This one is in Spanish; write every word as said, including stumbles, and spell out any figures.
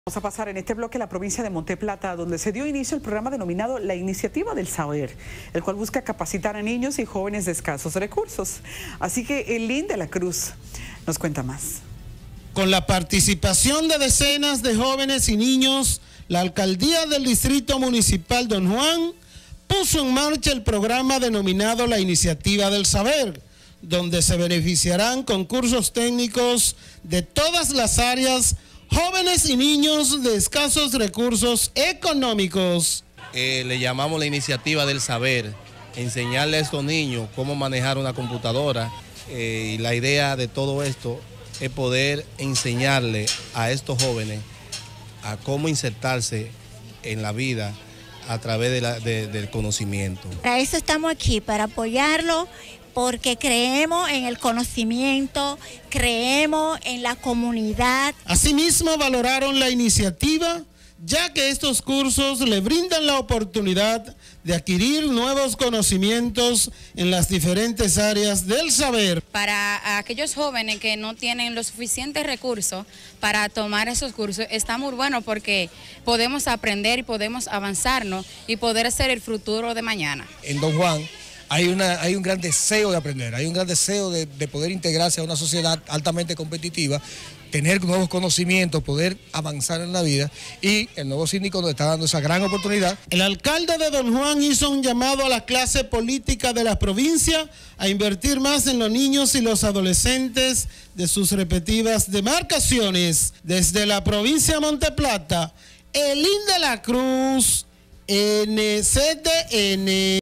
Vamos a pasar en este bloque a la provincia de Monte Plata, donde se dio inicio el programa denominado La Iniciativa del Saber, el cual busca capacitar a niños y jóvenes de escasos recursos. Así que Elín de la Cruz nos cuenta más. Con la participación de decenas de jóvenes y niños, la Alcaldía del Distrito Municipal Don Juan puso en marcha el programa denominado La Iniciativa del Saber, donde se beneficiarán con cursos técnicos de todas las áreas, jóvenes y niños de escasos recursos económicos. Eh, le llamamos la iniciativa del saber, enseñarle a estos niños cómo manejar una computadora. Eh, y la idea de todo esto es poder enseñarle a estos jóvenes a cómo insertarse en la vida a través de la, de, del conocimiento. Para eso estamos aquí, para apoyarlo, porque creemos en el conocimiento, creemos en la comunidad. Asimismo, valoraron la iniciativa, ya que estos cursos le brindan la oportunidad de adquirir nuevos conocimientos en las diferentes áreas del saber. Para aquellos jóvenes que no tienen los suficientes recursos para tomar esos cursos, está muy bueno porque podemos aprender y podemos avanzarnos y poder ser el futuro de mañana. En Don Juan Hay, una, hay un gran deseo de aprender, hay un gran deseo de, de poder integrarse a una sociedad altamente competitiva, tener nuevos conocimientos, poder avanzar en la vida, y el nuevo síndico nos está dando esa gran oportunidad. El alcalde de Don Juan hizo un llamado a la clase política de la provincia a invertir más en los niños y los adolescentes de sus respectivas demarcaciones. Desde la provincia de Monte Plata, Elín de la Cruz, N C T N.